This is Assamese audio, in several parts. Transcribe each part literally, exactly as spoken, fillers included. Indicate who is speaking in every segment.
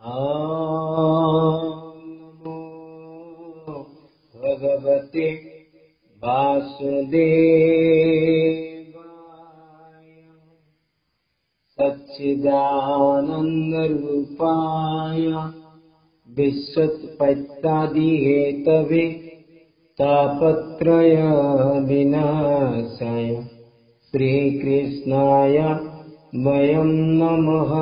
Speaker 1: नमो भगवते वासुदेवाय सच्चिदानन्दरूपाय विश्वोत्पत्त्यादिहेतवे तापत्रय विनाशाय श्रीकृष्णाय वयं नमः।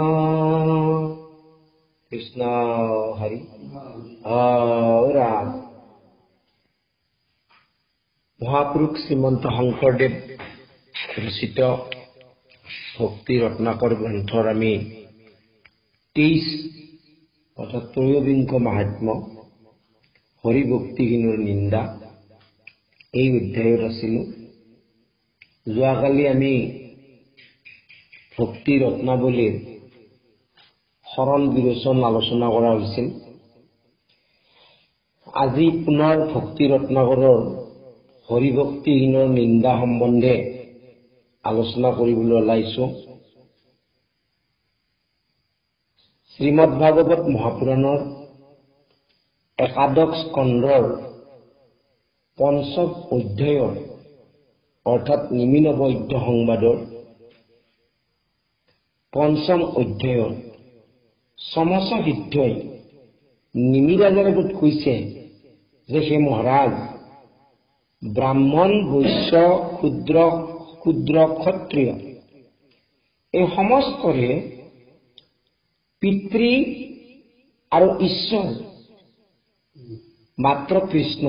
Speaker 1: कृष्ण हरि और महापुरुष श्रीमंत शंकरदेव रचित भक्ति रत्नाकर ग्रंथर आमी तेईस अर्थात त्रयोविंश महात्म्य हरि भक्तिहीনৰ निंदा এই অধ্যায়ত আছিলো। যোৱাকালি আমি ভক্তি ৰত্নাৱলীৰ শৰণ বিৰোচন আলোচনা কৰা হৈছিল। আজি পুনৰ ভক্তি ৰত্নাকৰৰ হৰি ভক্তিহীনৰ নিন্দা সম্বন্ধে আলোচনা কৰিবলৈ ওলাইছো। শ্ৰীমদ ভাগৱত মহাপুৰাণৰ একাদশ স্কন্ধৰ পঞ্চম অধ্যায়ৰ অৰ্থাৎ নিমিনবৈদ্য সংবাদৰ পঞ্চম অধ্যায়ৰ সমস সিদ্ধই নিমিৰাজৰ আগত কৈছে যে হে মহাৰাজ, ব্ৰাহ্মণ বৈশ্য ক্ষুদ্ৰ ক্ষুদ্ৰ ক্ষত্ৰিয় এই সমস্তৰে পিতৃ আৰু ঈশ্বৰ মাত্ৰ কৃষ্ণ।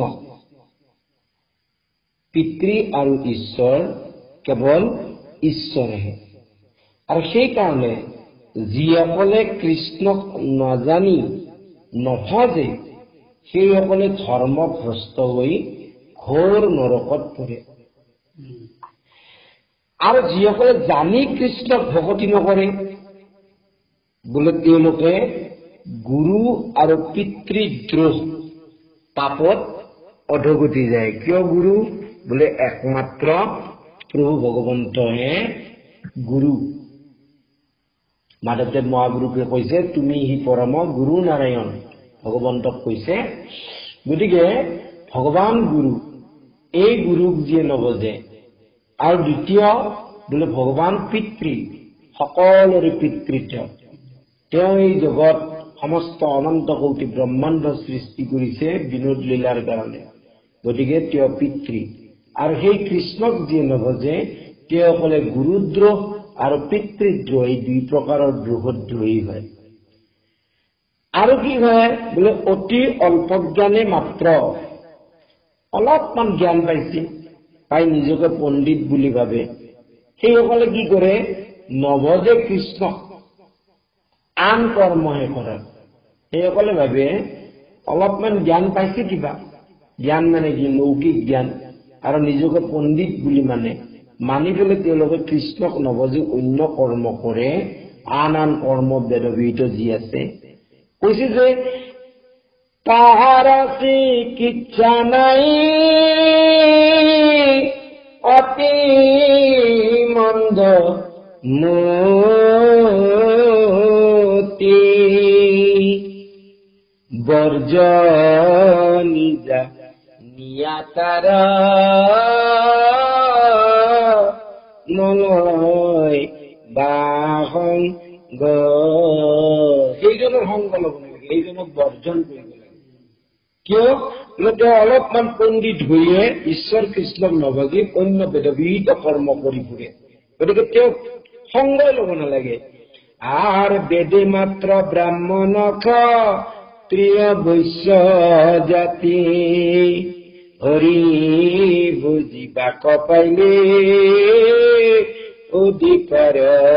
Speaker 1: পিতৃ আৰু ঈশ্বৰ কেৱল ঈশ্বৰহে। আৰু সেইকাৰণে যিসকলে কৃষ্ণক নাজানি নভজে সেইসকলে ধৰ্মভ্ৰষ্ট হৈ ঘোৰ নৰকত পৰে। আৰু যিসকলে জানি কৃষ্ণক ভকতি নকৰে বোলে তেওঁলোকে গুৰু আৰু পিতৃদ্ৰোহ পাপত অধগতি যায়। কিয় গুৰু বোলে একমাত্ৰ প্ৰভু ভগৱন্তহে গুৰু। মাধৱদেৱ মহাগুৰুকে কৈছে তুমি হি পৰম গুৰু নাৰায়ণ, ভগৱন্তক কৈছে। গতিকে ভগৱান গুৰু, এই গুৰুক যিয়ে নবজে। আৰু দ্বিতীয় বোলে ভগৱান পিতৃ, সকলোৰে পিতৃত্ব। তেওঁ এই জগত সমস্ত অনন্ত কোটি ব্ৰহ্মাণ্ড সৃষ্টি কৰিছে বিনোদ লীলাৰ কাৰণে। গতিকে তেওঁ পিতৃ। আৰু সেই কৃষ্ণক যিয়ে নবজে তেওঁসকলে গুৰুদ্ৰোহ আৰু পিতৃদ্ৰোহ এই দুই প্ৰকাৰৰ দ্ৰোহদ্ৰোহী হয়। আৰু কি হয় বোলে অতি অল্প জ্ঞানে মাত্ৰ অলপমান জ্ঞান পাইছে, পাই নিজকে পণ্ডিত বুলি ভাবে। সেইসকলে কি কৰে নবজে কৃষ্ণক, আন কৰ্মহে কৰে। সেইসকলে ভাবে অলপমান জ্ঞান পাইছে, কিবা জ্ঞান মানে কি লৌকিক জ্ঞান, আৰু নিজকে পণ্ডিত বুলি মানে মানি পেলাই তেওঁলোকে কৃষ্ণক নবজি অন্য কৰ্ম কৰে। আন আন কৰ্ম বেদবিহিত যি আছে কৈছে যে তাহাৰ চিকিৎসা নাই অতি মন্দ মতি বৰ্জনিজা নিয়াতাৰা নলয় বাহংগ। সেইজনৰ সংগ ল'ব নালাগে, সেইজনক বৰ্জন কৰিব লাগে। কিয় তেওঁ অলপমান পণ্ডিত হৈয়ে ঈশ্বৰ কৃষ্ণক নভাগি অন্য বেদবিহিত কৰ্ম কৰি ফুৰে। গতিকে তেওঁক সংগই ল'ব নালাগে। আর বেদে মাত্ৰ ব্ৰাহ্মণ ক্ষত্ৰিয় বৈশ্য জাতি হৰি বুজিবাক পাইলে অধিকাৰ।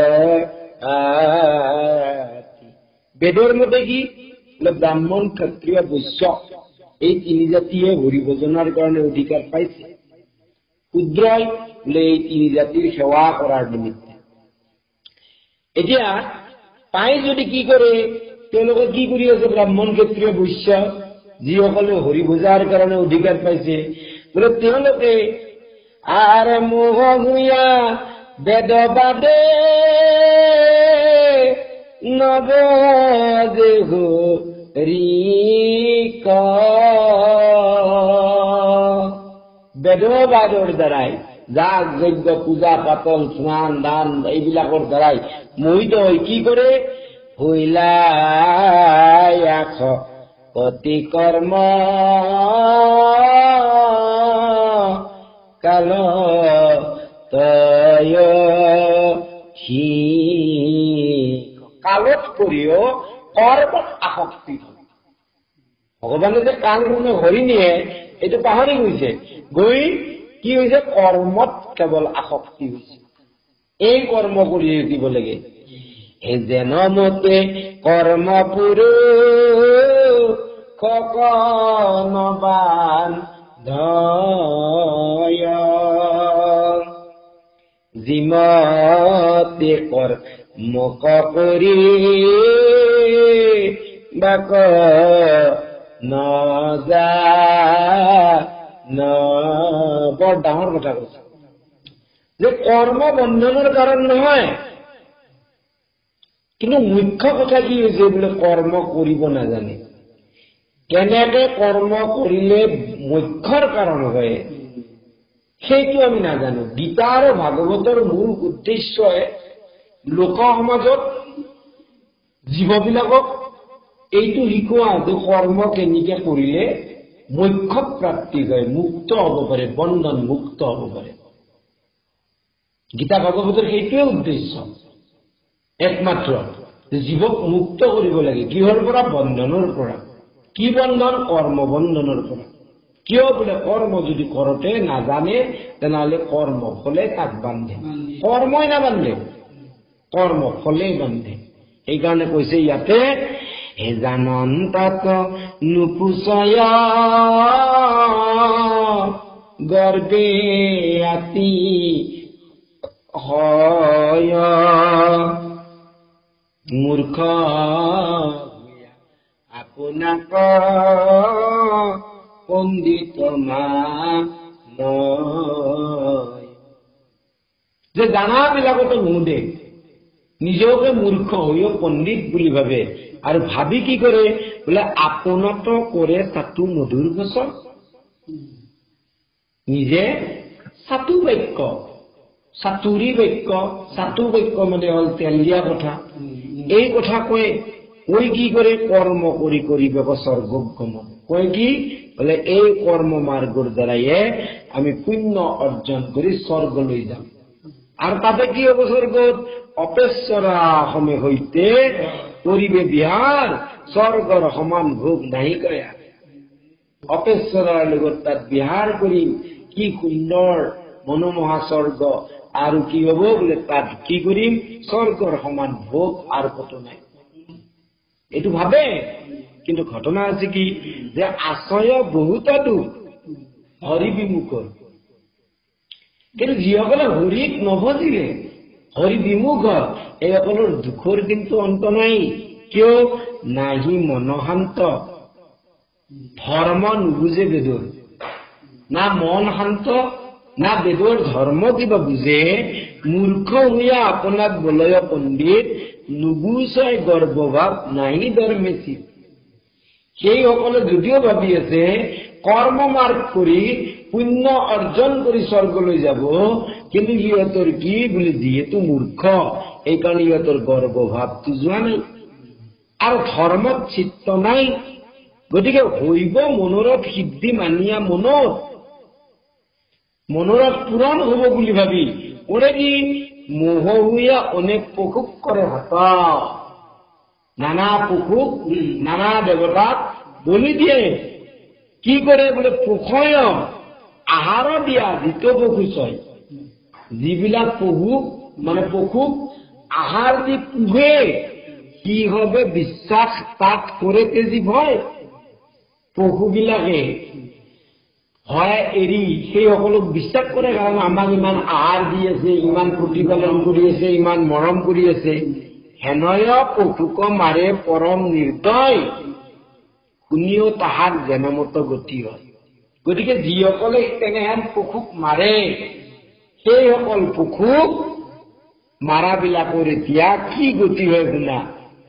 Speaker 1: বেদৰ মতে কি ব্ৰাহ্মণ ক্ষত্ৰিয় বৈশ্য এই তিনি জাতিয়ে হৰি ভজনাৰ কাৰণে অধিকাৰ পাইছে। ক্ষুদ্ৰই বোলে এই তিনি জাতিৰ সেৱা কৰাৰ নিমিত্তে। এতিয়া পাই যদি কি কৰে, তেওঁলোকে কি কৰি আছে ব্ৰাহ্মণ ক্ষত্ৰিয় বৈশ্য যিসকলে হৰি ভজাৰ কাৰণে অধিকাৰ পাইছে বোলে তেওঁলোকে আর মোহ হুয়া বেদবাদে নবদেহ ৰিক বেদবাদৰ দ্বাৰাই যাগ যজ্ঞ পূজা পাতল স্নান দান এইবিলাকৰ দ্বাৰাই মোহিত হৈ কি কৰে হৈলায়াখ অতি কৰ্ম কাল তয় কালত কৰিও কৰ্মত আসক্তি হয়। ভগৱানে যে কাল গুণে হৰি নিয়ে এইটো পাহৰি গৈছে, গৈ কি হৈছে কৰ্মত কেৱল আসক্তি হৈছে। এই কৰ্ম কৰি দিব লাগে। এই যেন মতে কৰ্ম পুৰুষবান ধয় যিমতে কৰ্মক কৰি বাক নজা ন বৰ ডাঙৰ কথা কৈছে যে কৰ্ম বন্ধনৰ কাৰণ নহয়, কিন্তু মুখ্য কথা কি হৈছে বোলে কৰ্ম কৰিব নাজানে। কেনেকে কৰ্ম কৰিলে মুখ্যৰ কাৰণ হয় সেইটো আমি নাজানো। গীতা আৰু ভাগৱতৰ মূল উদ্দেশ্যই লোক সমাজত জীৱবিলাকক এইটো শিকোৱা যে কৰ্ম কেনেকে কৰিলে মোক্ষ প্ৰাপ্তি হয়, মুক্ত হ'ব পাৰে, বন্ধন মুক্ত হ'ব পাৰে। গীতা ভাগৱতৰ সেইটোৱে উদ্দেশ্য একমাত্ৰ, জীৱক মুক্ত কৰিব লাগে। কিহৰ পৰা? বন্ধনৰ পৰা। কি বন্ধন? কৰ্ম বন্ধনৰ পৰা। কিয় বোলে কৰ্ম যদি কৰোতে নাজানে তেনেহলে কৰ্ম ফলে তাক বান্ধে, কৰ্মই নাবান্ধে, কৰ্ম ফলে বান্ধে। সেইকাৰণে কৈছে ইয়াতে হে জানন্তাত নুপুচয় গৰ্বে আতি হয় মূৰ্খ আপোনাক পণ্ডিত মান যে জানাবিলাকতো নুদে, নিজকে মূৰ্খ হৈও পণ্ডিত বুলি ভাবে আৰু ভাবি কি কৰে বোলে আপোনত কৰে তাতো মধুৰ গছৰ। নিজে চাতু বাক্য, চাতুৰী বাক্য, চাতু বাক্য মানে হল তেল দিয়া কথা। এই কথা কৈ কৈ কি কৰে কৰ্ম কৰি কৰি বেক স্বৰ্গক গমন কয় কি বোলে এই কৰ্ম মাৰ্গৰ দ্বাৰাইয়ে আমি পুণ্য অৰ্জন কৰি স্বৰ্গলৈ যাম। আৰু তাতে কি হ'ব স্বৰ্গত? অপেশ্বৰা সমে সৈতে কৰিবে বিহাৰ, স্বৰ্গৰ সমান ভোগ নাহি কয়া। অপেশ্বৰাৰ লগত তাত বিহাৰ কৰিম, কি সুন্দৰ মনোমোহা স্বৰ্গ। আৰু কি হব বোলে তাত কি কৰিম? স্বৰ্গৰ সমান ভোগ আৰু কতো নাই। এইটো ভাবে, কিন্তু ঘটনা আছে কি যে আশ্ৰয় বহুততো হৰি বিমুখৰ। কিন্তু যিসকলে হৰিক নভজিলে, হৰি বিমুখ, এইসকলৰ দুখৰ কিন্তু অন্ত নাই। কিয়? নাহি মনশান্ত, ধৰ্ম নুবুজে বেদৰ। না মন শান্ত, না বেদৰ ধৰ্ম কিবা বুজে। মূৰ্খ হৈয়া আপোনাক বলয় পণ্ডিত, নুবুজয় গৰ্ভভাৱ নাহি ধৰ্মেচি। সেইসকলে যদিও ভাবি আছে কৰ্ম মাৰ্গ কৰি পুণ্য অৰ্জন কৰি স্বৰ্গলৈ যাব, কিন্তু সিহঁতৰ কি বুলি যিহেতু মূৰ্খ এইকাৰণে সিহঁতৰ গৰ্ভভাৱটো যোৱা নাই আৰু ধৰ্মত চিত্ত নাই। গতিকে হৈব মনোৰথ সিদ্ধি মানিয়া মনত, মনোৰথ পূৰণ হব বুলি ভাবি ওৰে কি মোহ হৈয়া অনেক পশুক কৰে হাত, নানা পশুক নানা দেৱতাক বলি দিয়ে। কি কৰে বোলে পশুয় আহাৰ দিয়া যিটো পশু ছয়, যিবিলাক পশু মানে পশুক আহাৰ দি পোহে কি হবে বিশ্বাস তাত কৰে তেজি ভয়। পশুবিলাকে হয় এৰি সেই সকলক বিশ্বাস কৰে, কাৰণ আমাক ইমান আহাৰ দি আছে, ইমান প্ৰতিপালন কৰি আছে, ইমান মৰম কৰি আছে। হেনয় পশুক মাৰে পৰম নিৰ্দয়, শুনিও তাহাৰ জনমত গতি হয়। গতিকে যিসকলে তেনেহেন পশুক মাৰে, সেইসকল পশুক মাৰাবিলাকৰ এতিয়া কি গতি হয় শুনা।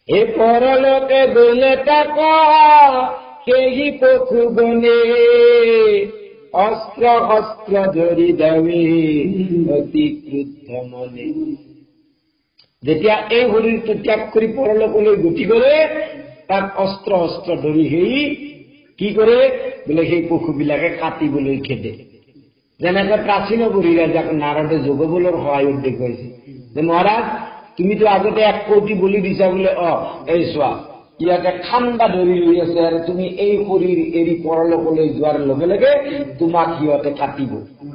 Speaker 1: এ পরলোকে গলে টাকা সেই পশু গনে অস্ত্র অস্ত্র ধরি দাবি অতি ক্রুদ্ধ মনে। যেতিয়া এই শৰীৰটো ত্যাগ কৰি পৰলোকলৈ গতি কৰে তাক অস্ত্ৰ অস্ত্ৰ ধৰি সেই কি কৰে বোলে সেই পশুবিলাকে কাটিবলৈ খেদে। যেনেকৈ প্ৰাচীন বুঢ়ীৰা যাক নাৰদে যোগবলৰ সহায়ত দেখুৱাইছে যে মহাৰাজ তুমিতো আগতে এক কোটি বলি দিছা বোলে অ এই চোৱা ইয়াতে ঠাণ্ডা ধৰি ৰৈ আছে আৰু তুমি এই শৰীৰ এৰি পৰলোকলৈ যোৱাৰ লগে লগে তোমাক সিহঁতে কাটিব।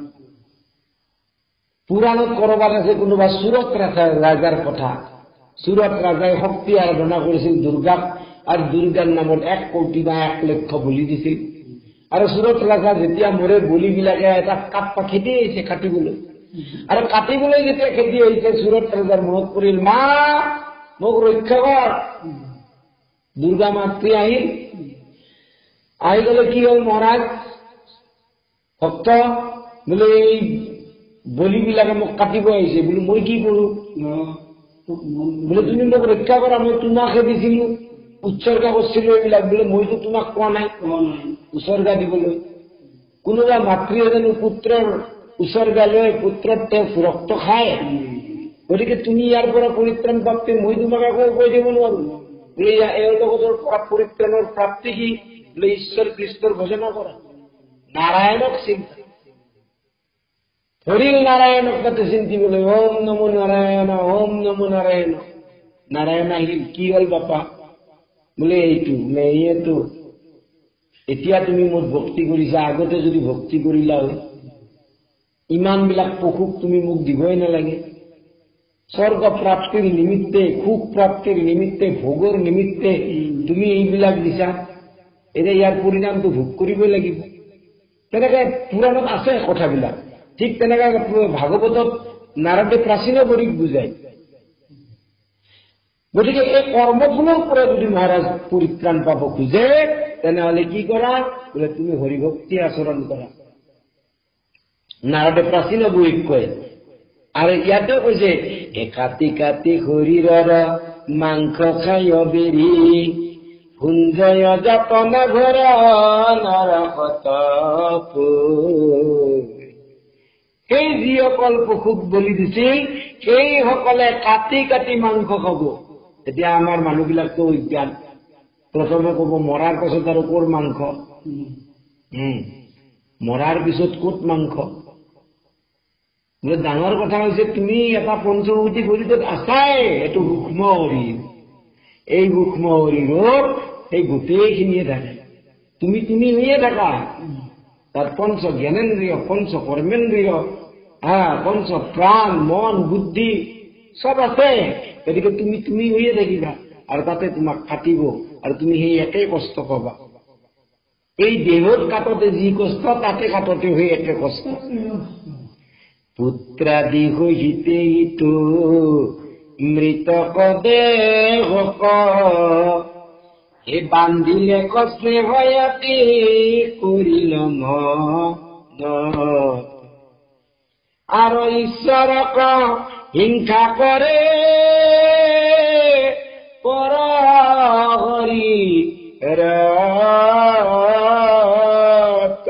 Speaker 1: পুৰাণত কৰবাত আছে কোনোবা সুৰত ৰাজাৰ কথা। সুৰত ৰাজাই শক্তি আৰাধনা কৰিছিল দুৰ্গাক আৰু দুৰ্গাৰ নামত এক কোটি বা এক লক্ষ বলি দিছিল। আৰু সুৰত ৰাজা যেতিয়া মৰে বলিবিলাকে এটা কাটপা খেদি আহিছে কাটিবলৈ। আৰু কাটিবলৈ যেতিয়া খেদি আহিছে সুৰত ৰাজাৰ মনত পৰিল মা মোক ৰক্ষা কৰ। দুৰ্গা মাতৃ আহিল। আহি গলে কি হল মহাৰাজ ভক্ত বোলে এই বলিবিলাকে মোক কাটিব আহিছে বোলো মই কি কৰো বোলে তুমি মোক ৰক্ষা কৰা মই তোমাকহে দিছিলো উৎসৰ্গা কৰিছিলো এইবিলাক বোলে মইতো তোমাক কোৱা নাই উৎসৰ্গা দিবলৈ। কোনোবা মাতৃ এজনী পুত্ৰৰ উৎসৰ্গা লৈ পুত্ৰৰ তেওঁ ৰক্ত খায় গতিকে তুমি ইয়াৰ পৰা পৰিত্ৰাণ প্ৰাপ্তি মই তোমাক একো কৈ দিব নোৱাৰো বোলে এই জগতৰ পৰা পৰিত্ৰাণৰ প্ৰাপ্তি কি বোলে ঈশ্বৰ কৃষ্ণৰ ভজনা কৰা নাৰায়ণক চিন্তা হরিল নারায়ণক তাতে চিন্তিবলৈ ওম নমো নারায়ণ ওম নমো নারায়ণ। নারায়ণ আহিল কি হল বাপা বোলে এইটো বোলে এইটো এতিয়া তুমি মোৰ ভক্তি কৰিছা আগতে যদি ভক্তি কৰিলা হয় ইমানবিলাক পশুক তুমি মোক দিবই নালাগে। স্বৰ্গ প্ৰাপ্তিৰ নিমিত্তে সুখ প্ৰাপ্তিৰ নিমিত্তে ভোগৰ নিমিত্তে তুমি এইবিলাক দিছা এতিয়া ইয়াৰ পৰিণামটো ভোগ কৰিবই লাগিব। তেনেকে পুৰাণত আছে কথাবিলাক। ঠিক তেনেকে ভাগৱতত নাৰদে প্ৰাচীন বুঢ়ীক বুজায়। গতিকে এই কৰ্মফলৰ পৰা যদি মহাৰাজ পৰিত্ৰাণ পাব খোজে তেনেহলে কি কৰা বোলে তুমি হৰিভক্তি আচৰণ কৰা। নাৰদে প্ৰাচীন বুঢ়ীক কয়। আৰু ইয়াতে কৈছে এ কাটি কাটি শৰীৰৰ মাংস খাই বেৰি ভুঞ্জয় যাতনা ঘৰ নাৰাখত সেই যিসকল পশুক বলি দিছিল সেইসকলে কাটি কাটি মাংস খাব। এতিয়া আমাৰ মানুহবিলাকতো অজ্ঞান প্ৰথমে কব মৰাৰ পাছত আৰু ক'ৰ মাংস উম মৰাৰ পিছত ক'ত মাংস। বোলে ডাঙৰ কথা হৈছে তুমি এটা পঞ্চভূতি শৰীৰত আছাই এইটো সূক্ষ্ম শৰীৰ এই সূক্ষ্ম শৰীৰত সেই গোটেইখিনিয়ে থাকে তুমি তুমি হৈয়ে থাকা তার পঞ্চ জ্ঞানেন্দ্রিয় পঞ্চ কর্মেন্দ্রিয় হ্যাঁ পঞ্চ প্রাণ মন বুদ্ধি সব আছে গতিকে তুমি তুমি হয়ে থাকিবা আর তাতে তোমাক কাটিব আর তুমি সেই একেই কষ্ট পাবা। এই দেহত কাটতে যি কষ্ট তাতে কাটতে হয়ে একে কষ্ট। পুত্রাদি হইতে ইটো মৃতক দেহ এ বান্ধিলে কষ্টে হয়াতি করিল মন আর ঈশ্বরক হিংসা করে পর হরি রত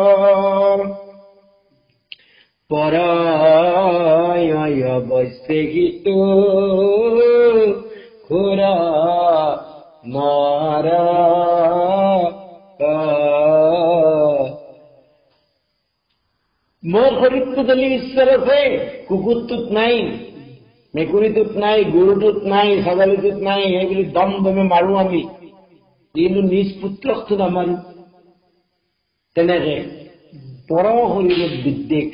Speaker 1: পর বৈশ্বে গীত খুরা নারা মোৰ শৰীৰটো যদি ঈশ্বৰ আছে কুকুৰটোত নাই মেকুৰীটোত নাই গৰুটোত নাই ছাগলীটোত নাই সেইবুলি দম দমে মাৰো আমি কিন্তু নিজ পুত্ৰকটো নামাৰো। তেনেকে পৰ শৰীৰত বিদ্বেষ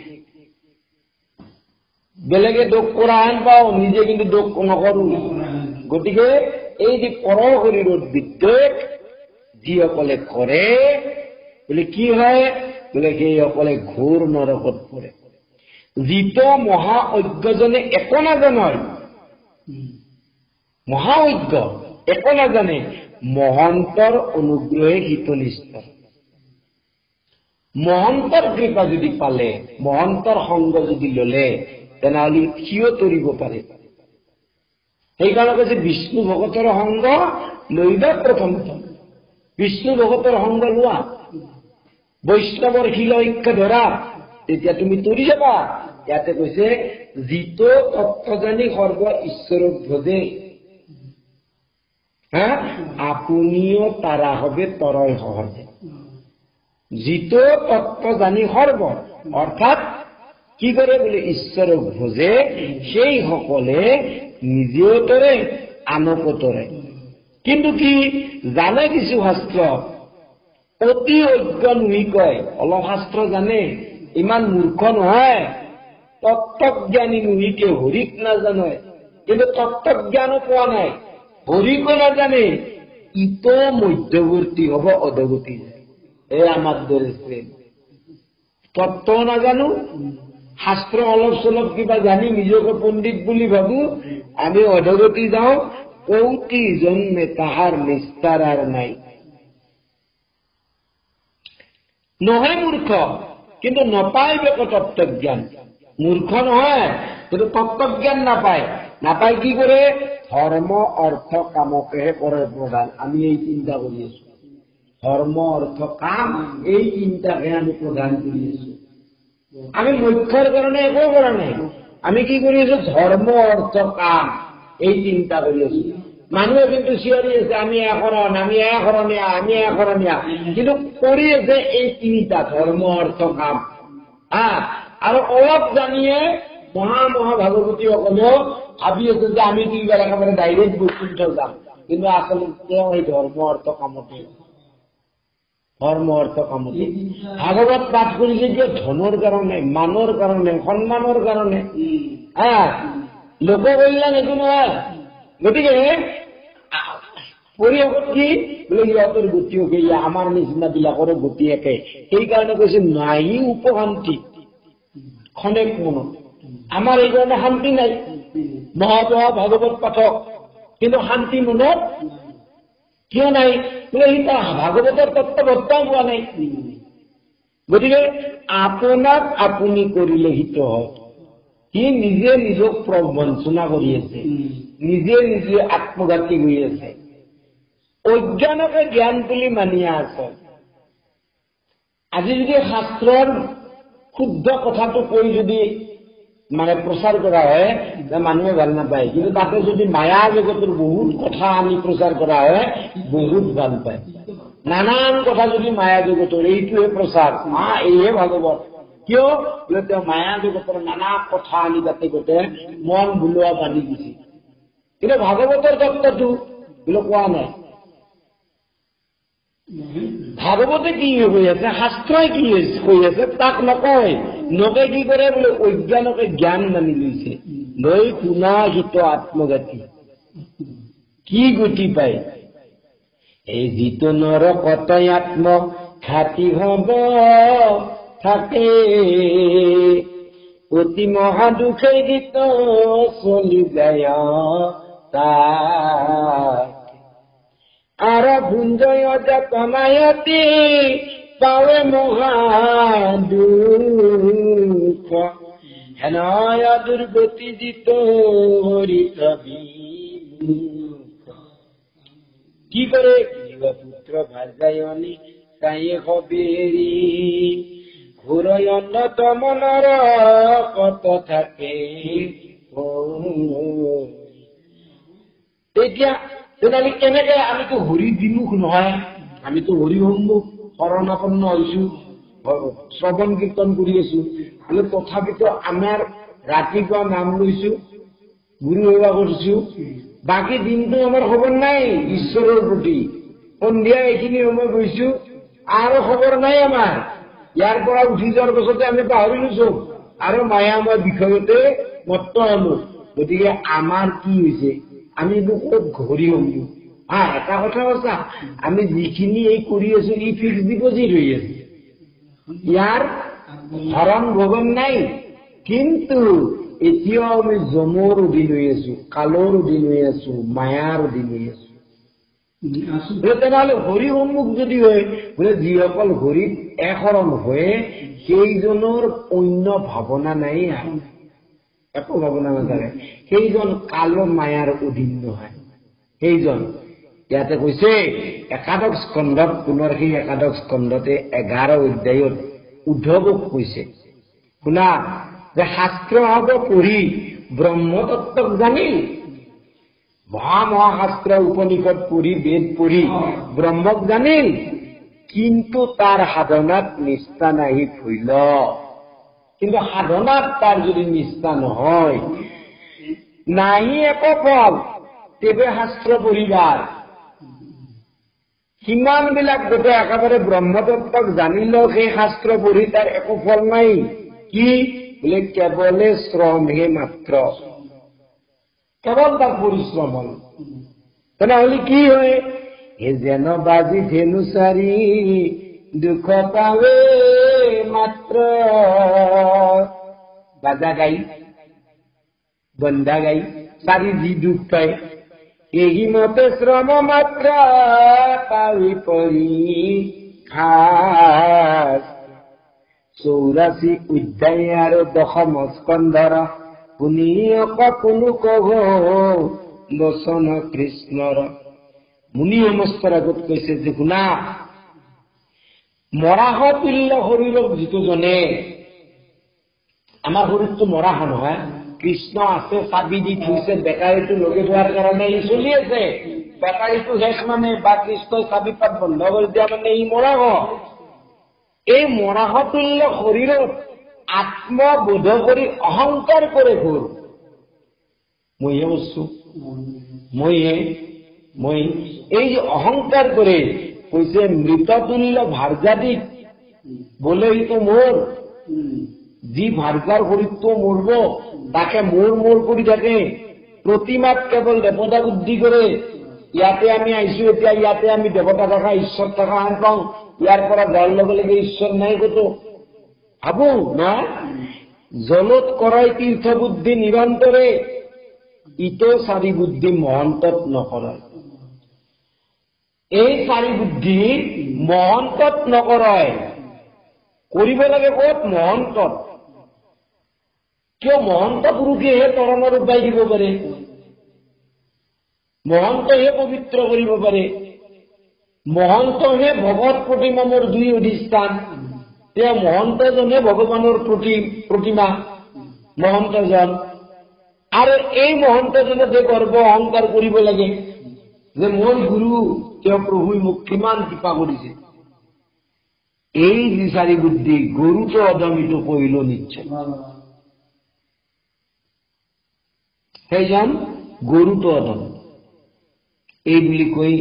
Speaker 1: বেলেগে দোষ কৰা হেন পাওঁ নিজে কিন্তু দোষ নকৰো। গতিকে এই যে পৰ শৰীৰত বিদ্বেষ যিসকলে কৰে বোলে কি হয় বোলে সেইসকলে ঘোৰ নৰকত পৰে। যিটো মহা অজ্ঞজনে একো নাজানে মহা অজ্ঞ একো নাজানে মহন্তৰ অনুগ্ৰহে শীতলিষ্ট। মহন্তৰ কৃপা যদি পালে মহন্তৰ সংগ যদি ললে তেনেহলে সিও তৰিব পাৰে। সেইকাৰণে কৈছে বিষ্ণু ভগতৰ সংগ লৈবা প্ৰথমত বিষ্ণু ভগতৰ সংগ লোৱা বৈষ্ণৱৰ শিলৈক্য ধৰা তেতিয়া তুমি তৰি যাবা ইয়াতে কৈছে যিটো তত্ত্বজানী সৰ্ব ঈশ্বৰক ভজে হা আপুনিও তারা হবে তরয় সহজে যিটো তত্ত্ব জানি সর্ব অর্থাৎ কি করে বলে ঈশ্বরক ভোজে সেই সকলে নিজেও তরে আনকো তরে কিন্তু কি জানে কিছু শাস্ত্র অতি অজ্ঞ নুই কয় অলপ শাস্ত্র জানে ইমান মূর্খ নহয় তত্ত্বজ্ঞানী নুহিকে হৰিক নাজানে কিন্তু তত্ত্বজ্ঞানো পোৱা নাই হৰিকো নাজানে ইটো মধ্যবৰ্তী হব অধগতি এই আমাৰ দৰে তত্ত্ব নাজানো শাস্ত্ৰ অলপ চলপ কিবা জানি নিজকে পণ্ডিত বুলি ভাবো আমি অধগতি যাওঁ কৌটি জন্মে তাহাৰ নিস্তাৰ আর নাই নহয় মূৰ্খ কিন্তু নাপায় বেকো তত্ত্বজ্ঞান মূৰ্খ নহয় কিন্তু তত্ত্বজ্ঞান নাপায় নাপায় কি করে ধর্ম অর্থ কামকেহে করে প্রধান আমি এই চিন্তা করি আছো ধর্ম অর্থ কাম এই চিন্তাকে আমি প্রধান করি আছো আমি মুখ্যর কারণে একো করা নাই আমি কি করি আছো ধর্ম অর্থ কাম এই চিন্তা করি আছো মানুহে কিন্তু চিঞৰি আছে আমি একৰণ আমি একৰণীয়া আমি একৰণীয়া কিন্তু কৰি আছে এই তিনিটা ধৰ্ম অৰ্থ কাম হা আৰু অলপ জানিয়ে মহা মহা ভাগৱতীসকলেও ভাবি আছে যে আমি দুইবাৰ একেবাৰে ডাইৰেক্ট বৈকুণ্ঠ যাম কিন্তু আচলতে তেওঁ এই ধৰ্ম অৰ্থ কামতে ধৰ্ম অৰ্থ কামতে ভাগৱত পাঠ কৰিছে যে ধনৰ কাৰণে মানৰ কাৰণে সন্মানৰ কাৰণে হা লোক কল্যাণ একো নহয় গতিকে পৰিয়ালত কি বোলে সিহঁতৰ গতিও কি আমাৰ নিচিনা বিলাকৰো গতি একে সেইকাৰণে কৈছে নাই উপশান্তি খনেক মনত আমাৰ এই কাৰণে শান্তি নাই মহামহা ভাগৱত পাঠক কিন্তু শান্তি মনত কিয় নাই বোলে সি ভাগৱতৰ তত্ত্ব বৰ্তাই পোৱা নাই গতিকে আপোনাক আপুনি কৰিলে হিত হয় সি নিজে নিজক প্ৰবঞ্চনা কৰি আছে নিজে নিজে আত্মঘাতী হৈ আছে অজ্ঞানকে জ্ঞান বুলি মানিয়া আছে আজি যদি শাস্ত্ৰৰ শুদ্ধ কথাটো কৈ যদি মানে প্ৰচাৰ কৰা হয় মানুহে ভাল নাপায় কিন্তু তাতে যদি মায়া জগতৰ বহুত কথা আনি প্ৰচাৰ কৰা হয় বহুত ভাল পায় নানান কথা যদি মায়া জগতৰ এইটোৱে প্ৰচাৰ মা এইহে ভাগৱত কিয় বোলে তেওঁ মায়া জগতৰ নানা কথা আনি তাতে গোটেই মন ভুলোৱা বান্ধি দিছে কিন্তু ভাগৱতৰ তত্ত্বটো বোলে কোৱা নাই ভাগৱতে কি হৈ আছে শাস্ত্ৰই কি হৈ আছে তাক নকয় নকে কি কৰে বোলে অজ্ঞানকে জ্ঞান মানি লৈছে লৈ পুনা হিত আত্মঘাতী কি গতি পায় এই যিটো নৰ কতই আত্ম ঘাতী হব থাকে অতি মহা দুখে গীত চলি যায় তাক আর ভুঞ্জয় অজাতনায়তি পাৱে মহা দুখ হেনয় দুর্গতি জিত হরিত কি করে পুত্র ভাজায়নি তাই হবেরি ঘোরয় অন্যতম নর কত থাকে এতিয়া তেনেহলে কেনেকে আমিতো হৰি বিমুখ নহয় আমিতো হৰি সন্মুখ শৰণাপন্ন হৈছো শ্ৰৱণ কীৰ্তন কৰি আছো বোলে তথাপিতো আমাৰ ৰাতিপুৱা নাম লৈছো গুৰু সেৱা কৰিছো বাকী দিনটো আমাৰ খবৰ নাই ঈশ্বৰৰ প্ৰতি সন্ধিয়া এইখিনি সময় গৈছো আৰু খবৰ নাই আমাৰ ইয়াৰ পৰা উঠি যোৱাৰ পাছতে আমি পাহৰি গৈছো আৰু মায়াময় বিষয়তে মত্ত হলো গতিকে আমাৰ কি হৈছে আমি ক'ত ঘূৰি হলো হা এটা কথা কৈছা আমি যিখিনি এই কৰি আছো ই ফিক্স ডিপজিট হৈ আছে ইয়াৰ হৰণ ভগন নাই কিন্তু এতিয়াও আমি জমৰ অধীন হৈ আছো কালৰ অধীন হৈ আছো মায়াৰ অধীন হৈ আছো তেনেহলে হৰি সন্মুখ যদি হয় বোলে যিসকল হৰিত একৰণ হয়ে সেইজনৰ অন্য ভাৱনা নাই আৰু একো ভাৱনা নাথাকে, সেইজন কালৰ মায়াৰ অধীন নহয়। সেইজন ইয়াতে কৈছে একাদশ স্কন্ধত, পুনৰ সেই একাদশ স্কন্ধতে এঘাৰ অধ্যায়ত উদ্ধৱক কৈছে, শুনা যে শাস্ত্ৰ হব পঢ়ি ব্ৰহ্মতত্বক জানিল, মহা মহাশাস্ত্ৰ উপনিষদ পঢ়ি বেদ পঢ়ি ব্ৰহ্মক জানিল, কিন্তু তাৰ সাধনাত নিষ্ঠা নাহি ভৈল। কিন্তু সাধনাত তাৰ যদি নিষ্ঠা নহয়, নাহি একো ফল, তেবে শাস্ত্ৰ পঢ়িবাৰ কিমান বিলাক গোটেই একেবাৰে ব্ৰহ্মতত্বক জানিলেও সেই শাস্ত্ৰ পঢ়ি তাৰ একো ফল নাই। কি বোলে? কেৱলে শ্ৰমহে মাত্ৰ, কেৱল তাৰ পৰিশ্ৰম হল। তেনেহলে কি হয়? হে যেন বাজি ধেনু চাৰি দুখ পাৱে মাত্ৰ, বাজা গাই বন্ধা গাই চাৰি যি দুখ পায়, এই মতে শ্ৰম মাত্ৰ পাৱি পৰি খাস। চৌৰাশী অধ্যায় আৰু দশম স্কন্ধৰ শুনি অক কোনো কব বচন কৃষ্ণৰ। মুনি সমস্তৰ আগত কৈছে যে শুনা, মৰাহ তুল্য শৰীৰক যিটো জনে, আমাৰ শৰীৰটো মৰাহ নহয়, কৃষ্ণ আছে চাবি দি থৈছে, বেটাৰীটো লগে যোৱাৰ কাৰণে ই চলি আছে। বেটাৰীটো শেষ মানে বা কৃষ্ণই চাবি পাত বন্ধ কৰি দিয়া মানে ই মৰাহ। এই মৰাহ তুল্য শৰীৰত আত্মবোধ কৰি অহংকাৰ কৰে ঘোৰ। মইহে বস্তু, মইহে মই এই যে অহংকাৰ কৰে, কৈছে মৃততুল্য ভাৰ্যাদিক বোলে এইটো মোৰ, যি ভাৰ্যাৰ শৰীৰটো মৰব তাকে মোৰ মোৰ কৰি থাকে, প্ৰতিমাত কেৱল দেৱতা বুদ্ধি কৰে। ইয়াতে আমি আহিছো, এতিয়া ইয়াতে আমি দেৱতা থকা ঈশ্বৰ থকা হেন পাওঁ, ইয়াৰ পৰা যোৱাৰ লগে লগে ঈশ্বৰ নাই কতো ভাবো না। জলত কৰাই তীৰ্থ বুদ্ধি নিৰন্তৰে, ইটো চাৰি বুদ্ধি মহন্তত নকৰাই। এই চাৰি বুদ্ধি মহন্তত নকৰাই, কৰিব লাগে ক'ত? মহন্তত। কিয়? মহন্ত পুৰুষেহে তৰণৰ উপায় দিব পাৰে, মহন্তহে পবিত্ৰ কৰিব পাৰে, মহন্তহে ভগৱত প্ৰতিমা মোৰ দুই অধিষ্ঠান। তেওঁ মহন্তজনে ভগৱানৰ প্ৰতি প্ৰতিমা মহন্তজন। আৰু এই মহন্তজনে যে গৰ্ব অহংকাৰ কৰিব লাগে যে মই গুৰু, তেওঁ প্ৰভুই মোক কিমান কৃপা কৰিছে। এই যি চাৰি বুদ্ধি গৰুটো অদমিটো কৰিল নিশ্চয়, সেইজন গৰুটো অদম। এই বুলি কৈ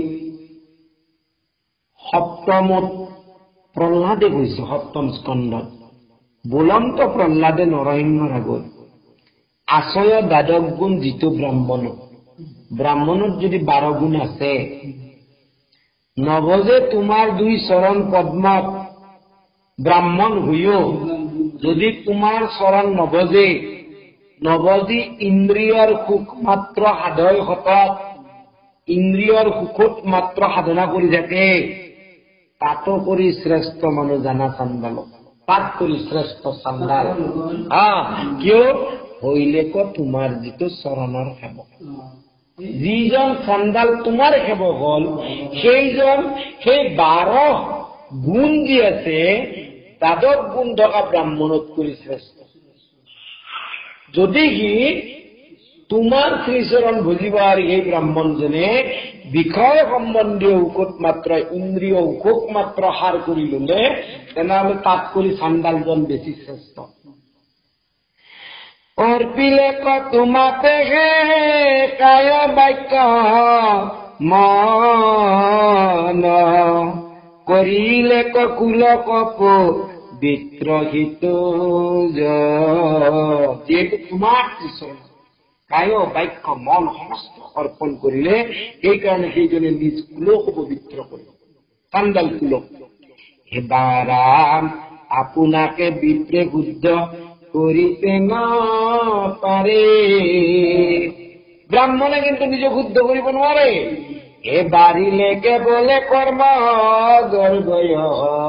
Speaker 1: সপ্তমত প্ৰহ্লাদে কৈছে, সপ্তম স্কন্ধত বলন্ত প্ৰহ্লাদে নৰসিংহৰ আগত আচয় দ্বাদশ গুণ যিটো ব্ৰাহ্মণত, ব্ৰাহ্মণত যদি বাৰ গুণ আছে, নৱজে তোমাৰ দুই চৰণ পদ্মত, ব্ৰাহ্মণ হৈও যদি তোমাৰ চৰণ নবজে, নবজি ইন্দ্ৰিয়ৰ সুখ মাত্ৰ সাধয় শতক, ইন্দ্ৰিয়ৰ সুখত মাত্ৰ সাধনা কৰি থাকে, তাতো কৰি শ্ৰেষ্ঠ মানুহ জানা চান্দালক, তাত কৰি শ্ৰেষ্ঠ চান্দাল। আহ কিয়? হইলেক তোমাৰ যিটো চৰণৰ সেৱক, যিজন চান্দাল তোমাৰ সেৱক হল, সেইজন সেই বাৰ গুণ যি আছে, দ্বাদশ গুণ থকা ব্ৰাহ্মণত কৰি শ্ৰেষ্ঠ। যদি সি তোমাৰ শ্ৰীচৰণ ভজিব আৰু সেই ব্ৰাহ্মণজনে বিষয় সম্বন্ধীয় সুখত মাত্ৰ, ইন্দ্ৰিয় সুখ মাত্ৰ সাৰ কৰি ললে, তেনেহলে তাত কৰি চান্দালজন বেছি শ্ৰেষ্ঠ। অৰ্পিলে ক তোমাতে হে কায় বাক্য মন, কৰিলে ক কুল কপ বিত্ৰহিত, যিহেতু তোমাৰ শ্ৰীচৰণ কায় বাক্য মন সমস্ত অৰ্পণ কৰিলে, সেইকাৰণে সেইজনে নিজ কুলক পবিত্ৰ কৰিব, চান্দাল কুলক। হেবাৰাম আপোনাকে বিপ্ৰে শুদ্ধ কৰিতে নাপাৰে, ব্ৰাহ্মণে কিন্তু নিজক শুদ্ধ কৰিব নোৱাৰে। হে বাঢ়িলে কেৱলে কৰ্ম গৰ্ভয়,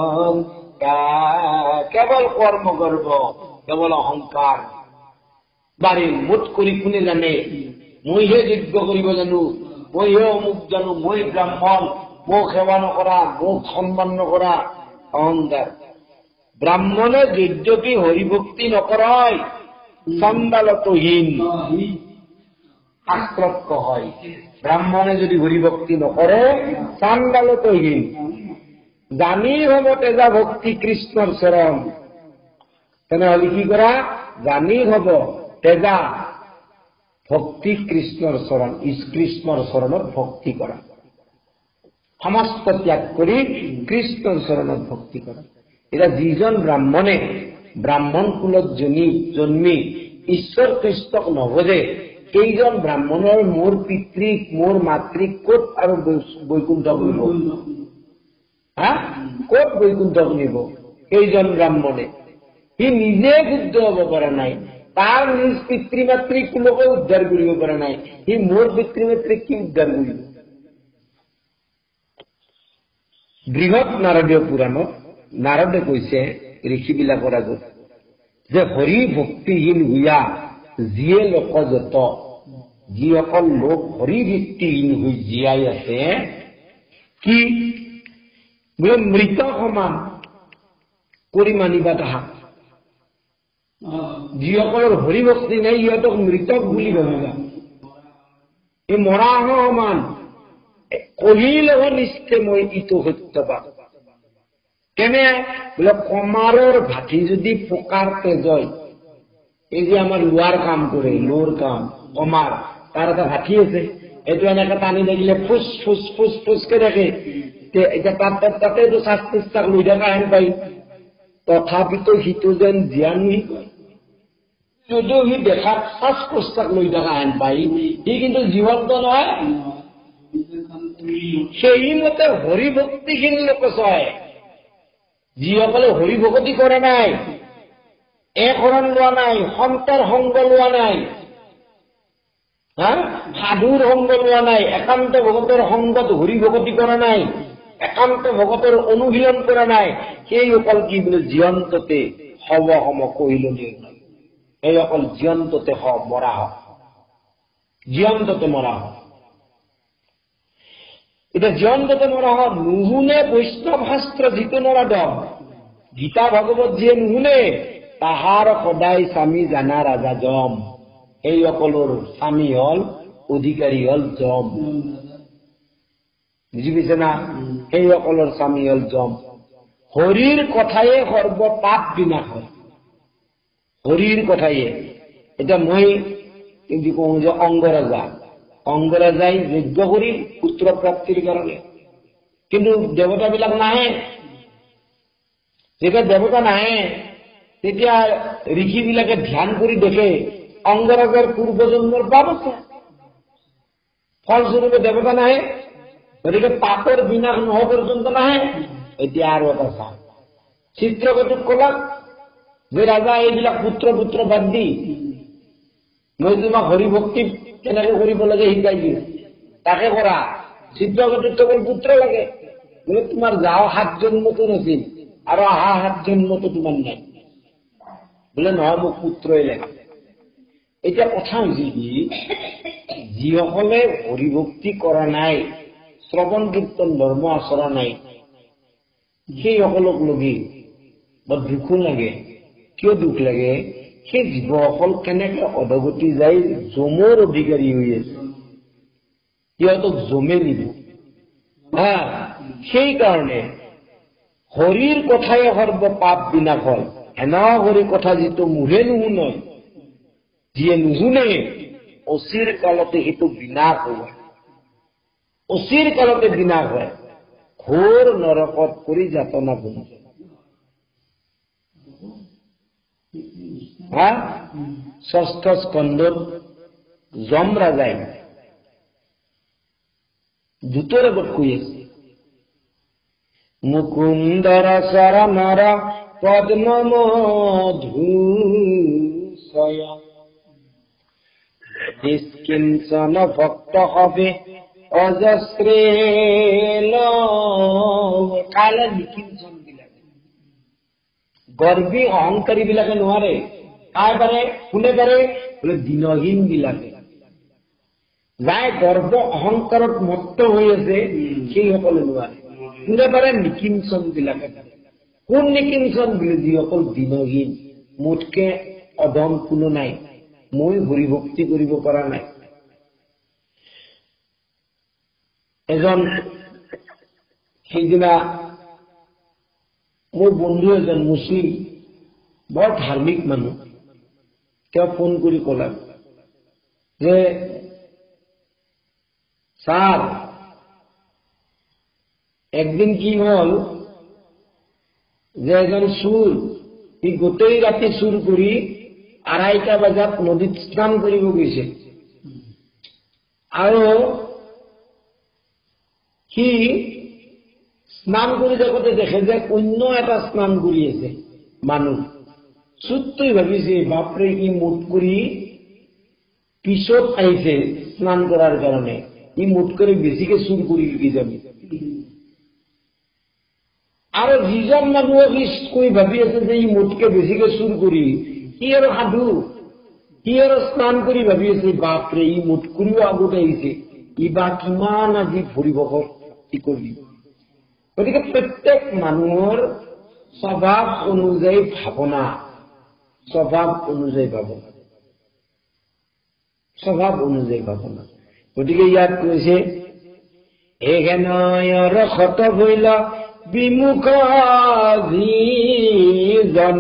Speaker 1: কেৱল কৰ্ম গৰ্ভ, কেৱল অহংকাৰ। বাৰে মুঠ কৰি কোনে জানে মইহে যজ্ঞ কৰিব জানো, মইহে অমুক জানো, মই ব্ৰাহ্মণ, মোক সেৱা নকৰা, মোক সন্মান নকৰা, অহংকাৰ। ব্ৰাহ্মণে যদ্যপি হৰিভক্তি নকৰায় চণ্ডালতহীন শাস্ত্ৰত হয়। ব্ৰাহ্মণে যদি হৰিভক্তি নকৰে চণ্ডালতহীন। জানি হব তেজা ভক্তি কৃষ্ণৰ চৰণ, তেনেহলে কি কৰা? জানি হব তেজা ভক্তি কৃষ্ণৰ চৰণ, কৃষ্ণৰ চৰণত ভক্তি কৰা, সমস্ত ত্যাগ কৰি কৃষ্ণৰ চৰণত ভক্তি কৰা। এতিয়া যিজন ব্ৰাহ্মণে ব্ৰাহ্মণ কুলত জনি জন্মি ঈশ্বৰ কৃষ্ণক নভজে, এইজন ব্ৰাহ্মণৰ মোৰ পিতৃক মোৰ মাতৃক ক'ত আৰু বৈকুণ্ঠ নিব? হা, ক'ত বৈকুণ্ঠ নিব? এইজন ব্ৰাহ্মণে সি নিজে শুদ্ধ হব পৰা নাই, তাৰ নিজ পিতৃ মাতৃ কুলকো উদ্ধাৰ কৰিব পৰা নাই, সি মোৰ পিতৃ মাতৃক কি উদ্ধাৰ কৰিব? বৃহৎ নাৰদীয় পুৰাণত নাৰদে কৈছে ঋষিবিলাকৰ আগত যে হৰি ভক্তিহীন হুয়া যিয়ে লোক যত, যিসকল লোক হৰি ভক্তিহীন হৈ জীয়াই আছে কি বোলে মৃত সমান কৰি মানিবা তাহাক। যিসকলৰ হৰি ভক্তি নাই সিহঁতক মৃতক বুলি ভাবিবা, এই মৰা সমান কহিলেহ নিশ্চয় মই ইটো সত্যবাদ। কেনে বোলে কমাৰৰ ভাটি যদি পকাৰ তেজয়, এই যে আমাৰ লোৱাৰ কাম কৰে, লোৰ কাম কমাৰ, তাৰ এটা ভাটি আছে, এইটো এনেকে টানি থাকিলে ফুচ ফুচ ফুচ ফুচকে থাকে, এতিয়া তাত তাতেতো শ্বাস প্ৰশ্বাস লৈ থকা হেন পাই, তথাপিতো সিটো যেন জ্ঞানী, যদিও সি দেখাত শ্বাস প্ৰশ্বাস লৈ থকা হেন পাই, সি কিন্তু জীৱন্ত নহয়। সেইমতে হৰি ভক্তিহীন লোক চয়, যিসকলে হৰি ভক্তি কৰা নাই, একৰণ লোৱা নাই, সন্তৰ সংগ লোৱা নাই, হা সাধুৰ সংগ লোৱা নাই, একান্ত ভগতৰ সংগত হৰি ভক্তি কৰা নাই, একান্ত ভগতৰ অনুশীলন কৰা নাই, সেই অকল কি বোলে জীয়ন্ততে হব সম কহিল নিৰ্ণয়। এই অকল জীয়ন্ততে হ মৰা হওক, জীয়ন্ততে মৰা হওক। এতিয়া জীয়ন্ততে মৰা হওক, নুশুনে বৈষ্ণৱ শাস্ত্ৰ যিটো নৰাদম, গীতা ভাগৱত যিয়ে নুশুনে তাহাৰ সদায় স্বামী জানা ৰাজা যম। এই সকলৰ স্বামী হল, অধিকাৰী হল যম। বুজি পাইছে না? সেই সকলৰ স্বামী হল যম। হৰিৰ কথায়ে সৰ্ব পাপ বিনাশ হয়, হৰিৰ কথায়ে। এতিয়া মই কিন্তু কওঁ যে অংগৰাজা, অংগৰাজাই যজ্ঞ কৰি পুত্ৰ প্ৰাপ্তিৰ কাৰণে, কিন্তু দেৱতাবিলাক নাহে। যেতিয়া দেৱতা নাহে তেতিয়া ঋষিবিলাকে ধ্যান কৰি দেখে অংগৰাজাৰ পূৰ্বজন্মৰ পাপ আছে, ফলস্বৰূপে দেৱতা নাহে, গতিকে পাপৰ বিনাশ নোহোৱা পৰ্যন্ত নাহে। এতিয়া আৰু এটা চাওঁ, চিত্ৰকেতুক কলাক যে ৰাজা এইবিলাক পুত্ৰ পুত্ৰ বাদ দি মই তোমাক হৰি ভক্তি কেনেকে কৰিব লাগে শিকাই দিওঁ, তাকে কৰা। চিত্ৰকেতুক কেৱল পুত্ৰ লাগে, বোলে তোমাৰ যাও সাত জন্মতো নাছিল আৰু অহা সাত জন্মতো তোমাৰ নাই, বোলে নহয় মোক পুত্ৰই লাগে। এতিয়া কথা হৈছে কি, যিসকলে হৰিভক্তি কৰা নাই, শ্ৰৱণ কীৰ্তন ধৰ্ম আচৰা নাই, সেইসকলক লগি বৰ দুখো লাগে। কিয় দুখ লাগে? সেই জীৱসকল কেনেকে অধগতি যাই যমৰ অধিকাৰী হৈ আছে, সিহঁতক যমে নিব। হা, সেইকাৰণে হৰিৰ কথাই সৰ্ব পাপ বিনাশ হয়। এনে হৰি কথা যিটো মুহে নুশুনয়, যিয়ে নুশুনে অচিৰ কালতে সেইটো বিনাশ হয়, অচিৰ কালতে বিনাশ হয়, ঘোৰ নৰকত কৰি যাতনা ভুঞ্জ। হা, ষষ্ঠ স্কন্ধত যম ৰাজাই দূতৰ আগত কৈ আছে, মুকুন্দৰ চৰণৰ পদ্ম মধুচয় নিষ্কিঞ্চন ভক্ত হবে অজস্ৰে কালে নিকিঞ্চন বিলাকে, গৰ্বী অহংকাৰী বিলাকে নোৱাৰে। কাই পাৰে? কোনে পাৰে? বোলে দিনহীন বিলাকে যাই গৰ্ব অহংকাৰত মত্ত হৈ আছে সেইসকলে নোৱাৰে কোনে পাৰে নিকিঞ্চন বিলাকে কোন নিকিঞ্চন বুলি যিসকল দিনহীন মোতকে অধম কোনো নাই মই হৰিভক্তি কৰিব পৰা নাই এজন সেইদিনা মোৰ বন্ধু এজন মুছলিম বৰ ধাৰ্মিক মানুহ তেওঁ ফোন কৰি ক'লে যে স্যার একদিন কি হল যে এজন চুর সি গোটেই রাতি চুর কৰি আড়াইটা বজাত নদীত স্নান কৰিব গৈছে আৰু সি স্নান কৰি থাকোঁতে দেখে যে অন্য এটা স্নান কৰি আছে মানুহ চুৰটোই ভাবিছে বাপৰে ই মুঠ কৰি পিছত আহিছে স্নান কৰাৰ কাৰণে ই মুঠ কৰি বেছিকে চুৰ কৰি কি যাবি আৰু যিজন মানুহে কৈ ভাবি আছে যে ই মুঠকে বেছিকে চুৰ কৰি সি আৰু সাধু সি আৰু স্নান কৰি ভাবি আছে বাপৰে ই মুঠ কৰিও আগত আহিছে ই বা কিমান আজি ভৰিভকত কি কৰিবি গতিকে প্ৰত্যেক মানুহৰ স্বভাৱ অনুযায়ী ভাৱনা স্বভাৱ অনুযায়ী ভাৱনা স্বভাৱ অনুযায়ী ভাৱনা গতিকে ইয়াত কৈছে এঘেনয়ৰ ক্ষত ভৈল বিমুখ জন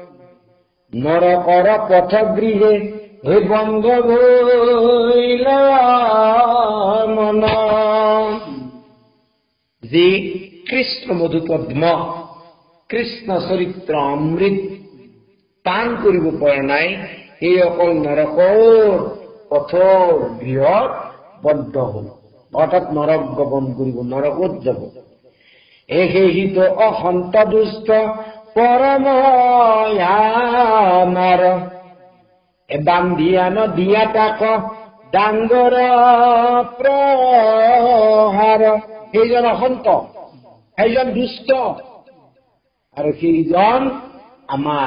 Speaker 1: নৰকৰ পথগৃহে হে বন্ধ ভৈল মন যি কৃষ্ণ মধুপদ্ম কৃষ্ণ চৰিত্ৰ অমৃত পান কৰিব পৰা নাই এই অকল নৰকৰ পথৰ গৃহত বদ্ধ হল অৰ্থাৎ নৰক গমন কৰিব নৰকত যাব এহেহিত অসন্ত দুষ্ট পৰময়ামাৰ বান্ধিয়া নদিয়া তাক ডাঙৰ প্ৰহাৰ সেইজন অসন্ত সেইজন দুষ্ট আৰু সেইজন আমাৰ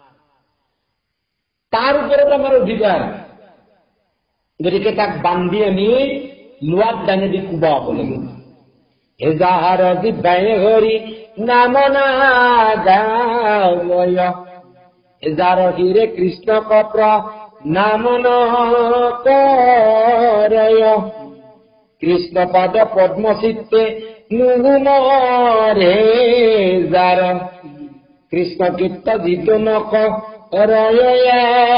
Speaker 1: তাৰ ওপৰত আমাৰ অধিকাৰ গতিকে তাক বান্ধি আনি লোৱাত দাঙেদি কোবাব লাগিব এজাহাৰ জিব্বাই হৰি নাম নাগায় এজাৰ হিৰে কৃষ্ণ কপ্ৰ নাম নকৰয় কৃষ্ণ পাদ পদ্ম চিত্তে নুমৰে জাৰ কৃষ্ণ কীৰ্ত জিত নক ৰয়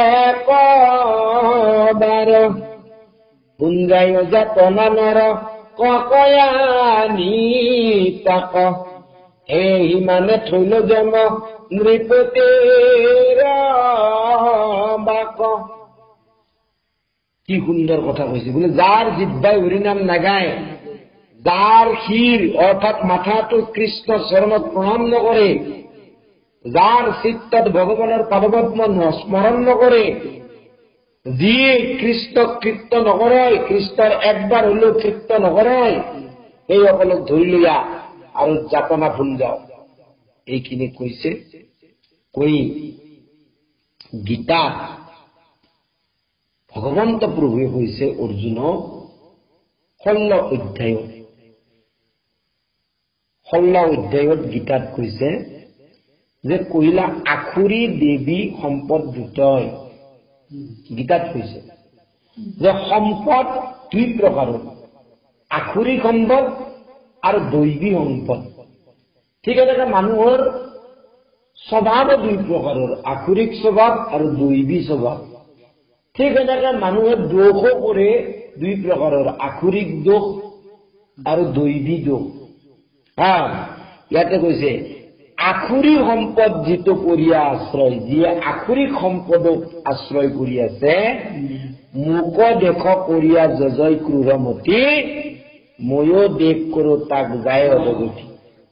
Speaker 1: কবাৰ কুঞ্জায় যাতনা নৰ ককয়ানি তাক এই মানে থৈল জম নৃপতিৰ বাক কি সুন্দৰ কথা কৈছে বোলে যাৰ জিব্বাই হৰিনাম নাগায় যাৰ শিৰ অৰ্থাৎ মাথাটো কৃষ্ণ চৰণত প্ৰণাম নকৰে যাৰ চিত্তত ভগৱানৰ পাদপদ্ম স্মৰণ নকৰে যিয়ে কৃষ্ণক কীৰ্ত নকৰে কৃষ্ণৰ একবাৰ হলেও কীৰ্ত নকৰে সেইসকলক ধৰি লোৱা আৰু যাতনা ভুল যাও এইখিনি কৈছে কৈ গীতাত ভগৱন্ত প্ৰভুৱে কৈছে অৰ্জুনক ষোল্ল অধ্যায়ত ষোল্ল অধ্যায়ত গীতাত কৈছে যে কহিলা আখুৰী দেৱী সম্পদ দুটাই গীতাত কৈছে যে সম্পদ দুই প্ৰকাৰৰ আখুৰী সম্পদ আৰু দৈবী সম্পদ ঠিক আছে মানুহৰ স্বভাৱ দুই প্ৰকাৰৰ আখুৰিক স্বভাৱ আৰু দৈবী স্বভাৱ ঠিক এনেকে মানুহে দোষো কৰে দুই প্ৰকাৰৰ আখুৰিক দোষ আৰু দৈবী দোষ হা ইয়াতে কৈছে আখুৰী সম্পদ যিটো কৰিয়া আশ্ৰয় যিয়ে আখুৰিক সম্পদক আশ্ৰয় কৰি আছে মুক দেখ কৰিয়া জজয় ক্ৰূৰমতী ময়ো দেখ কৰো তাক যায় অধগতি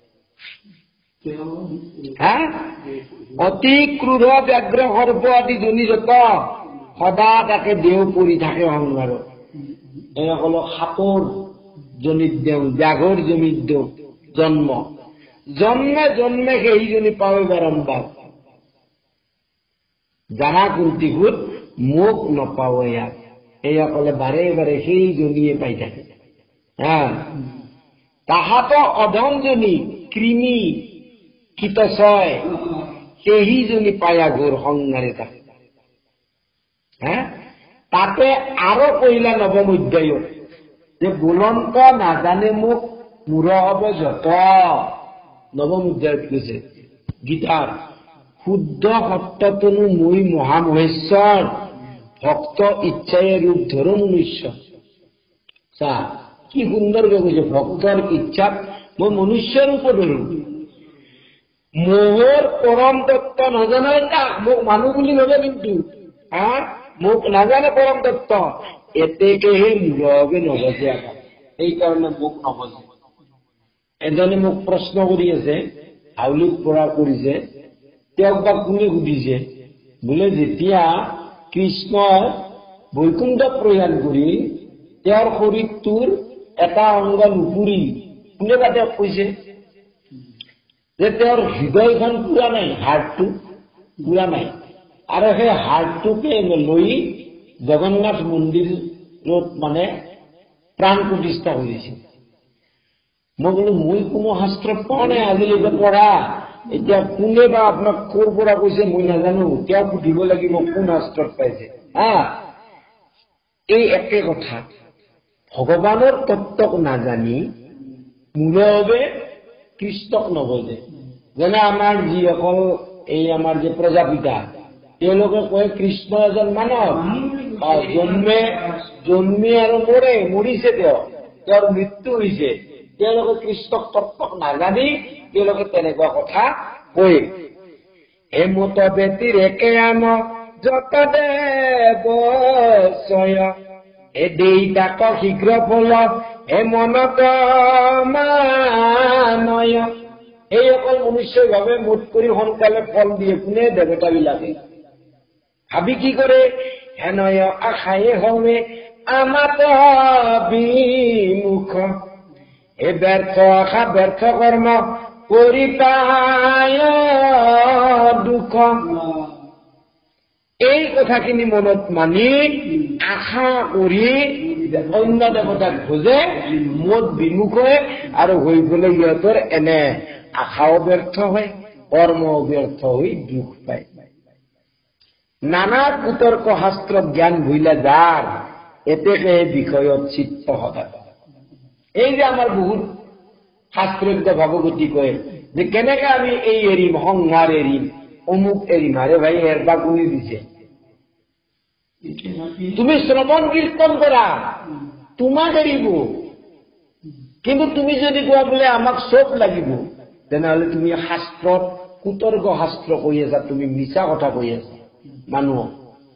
Speaker 1: হা অতি ক্ৰূৰ ব্যাঘ্ৰ সৰ্প আদি জনিযত সদা তাকে দেহ পৰি থাকে সংসাৰত এইসকলক সাপৰ জনিত দেওঁ ব্যাঘৰ জনিত দেওঁ জন্ম জন্মে জন্মে সেইজনী পাৱে বাৰম্বাৰ জানা কুন্তিকুত মোক নপাও ইয়াত এইসকলে বাৰে বাৰে সেইজনীয়ে পাই থাকে হা তাহাঁতৰ অধমজনী কৃমি কীটচয় সেইজনী পায়া ঘোৰ সংহাৰে থাকে হা তাতে আৰু কহিলা নৱম অধ্যায়ত যে বুলন্ত নাজানে মোক মূৰ হব যত নৱম অধ্যায়ত কৈছে গীতাৰ শুদ্ধ সত্যতনো মই মহামহেশ্বৰ ভক্ত ইচ্ছায়ে ৰূপ ধৰো মনুষ্য চা কি সুন্দৰকে কৈছে ভক্তৰ ইচ্ছাত মই মনুষ্য ৰূপ ধৰো মোহৰ পৰম তত্ত্ব নজনাই তাক মোক মানুহ বুলি ভাবে কিন্তু হা মোক নাজানে পৰম তত্ত্ব এতেকেহে মূৰবে নবজে সেইকাৰণে মোক নবজে এজনে মোক প্ৰশ্ন কৰি আছে হাউলিত পৰা কৰিছে তেওঁক বা কোনে সুধিছে বোলে যেতিয়া কৃষ্ণই বৈকুণ্ঠ প্ৰয়াণ কৰি তেওঁৰ শৰীৰটোৰ এটা অংগ নুপুৰি কোনে বা তেওঁক কৈছে যে তেওঁৰ হৃদয়খন পুৰা নাই হাৰ্টটো পুৰা নাই আৰু সেই হাৰ্টটোকে লৈ জগন্নাথ মন্দিৰত মানে প্ৰাণ প্ৰতিষ্ঠা কৰিছে মই বোলো মই কোনো শাস্ত্ৰত পোৱা নাই আজিলৈকে পঢ়া এতিয়া কোনে বা আপোনাক ক'ৰ পৰা কৈছে মই নাজানো তেওঁ সুধিব লাগিব কোন শাস্ত্ৰত পাইছে হা এই একে কথা ভগৱানৰ তত্ত্বক নাজানি মূলভাৱে কৃষ্ণক নবজে যেনে আমাৰ যিসকল এই আমাৰ যে প্ৰজাপিতা তেওঁলোকে কয় কৃষ্ণ এজন মানৱ জন্মে জন্মে আৰু মৰে মৰিছে তেওঁ তেওঁৰ মৃত্যু হৈছে তেওঁলোকে কৃষ্ণক তত্ত্বক নাজানি তেওঁলোকে তেনেকুৱা কথা কয় হেমত বেতিৰ একে আন যত দেৱচয় এ দেইতাক শীঘ্ৰ ফল হে মনত মানয় এই অকল মনুষ্যই ভাবে মুঠ কৰি সোনকালে ফল দিয়ে কোনে দেৱতাবিলাকে ভাবি কি কৰে হেনয় আশায়ে হমে আমাত বিমুখ এ ব্যৰ্থ আশা ব্যৰ্থ কৰ্ম কৰি পায় দুখ এই কথাখিনি মনত মানি আশা কৰি অন্য দেৱতাক খোজে মত বিমুখ হয় আৰু হৈ গলে সিহঁতৰ এনে আশাও ব্যৰ্থ হয় কৰ্মও ব্যৰ্থ হৈ দুখ পায় নানা কুতৰ্ক শাস্ত্ৰ জ্ঞান ভুইলা যাৰ এতেকে বিষয়ত চিত্ত সদায় এই যে আমাৰ বহুত শাস্ত্ৰজ্ঞ ভাৱগতি কয় যে কেনেকে আমি এই এৰিম সংসাৰ এৰিম অমুক এৰিম আৰে ভাই এৰবা কোনে দিছে তুমি শ্ৰৱণ কীৰ্তন কৰা তোমাক এৰিব কিন্তু তুমি যদি কোৱা বোলে আমাক চব লাগিব তেনেহলে তুমি শাস্ত্ৰত কুতৰ্ক শাস্ত্ৰ কৈ আছা তুমি মিছা কথা কৈ আছা মানুহক